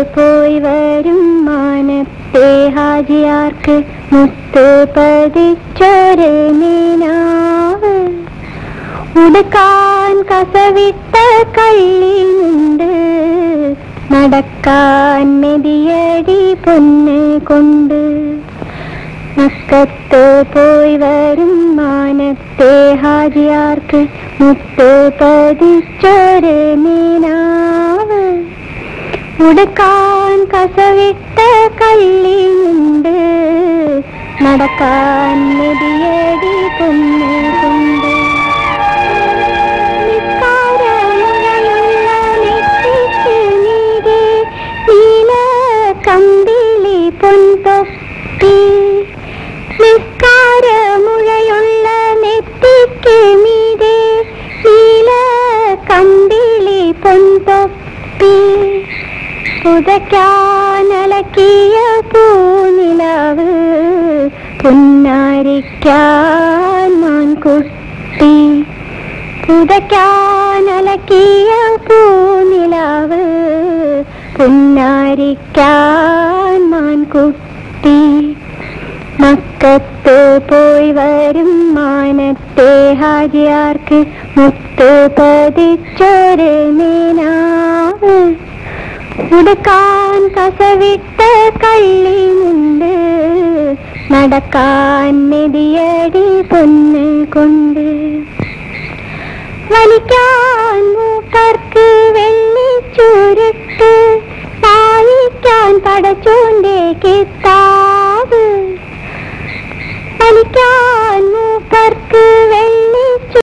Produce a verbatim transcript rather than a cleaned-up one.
പോയി വരും മാനത്തെ ഹാജിയാർക്ക് മുത്ത് പതിച്ചൊരു മീനാവ് ഉടുക്കാൻ കസവിട്ട കള്ളിയുണ്ട് നടക്കാൻ മെതിയടി പൊന്ന് കൊണ്ട് മക്കത്ത് പോയി വരും മാനത്തെ ഹാജിയാർക്ക് മുത്ത് പതിച്ചൊരു മീനാവ് ഉടുക്കാൻ കസവിട്ട കള്ളിയുണ്ട് നടക്കാൻ മെതിയടി പൊന്ന് കൊണ്ട് കമ്പിളി പൊൻതൊപ്പി നിസ്കാരമുഴയുള്ള നെറ്റിക്ക് മീതെ നീല കമ്പിളി പൊൻതൊപ്പി പുതയ്ക്കാനലക്കിയ പൂനിലാവ് പുന്നാരിക്കാൻ മാൻകുട്ടി പുതയ്ക്കാനലക്കിയ പൂനിലാവ് പുന്നാരിക്കാൻ മാൻകുട്ടി മക്കത്ത് പോയി വരും മാനത്തെ ഹാജിയാർക്ക് മുത്ത് പതിച്ചൊരു മീനാവ് ഉടുക്കാൻ കസവിട്ട കള്ളിയുണ്ട് നടക്കാൻ മെതിയടി പൊന്ന് കൊണ്ട് വലിക്കാൻ മൂക്കർക്ക് വെള്ളിച്ചുരുട്ട് വായിക്കാൻ പടച്ചോന്റെ കിതാബ് വലിക്കാൻ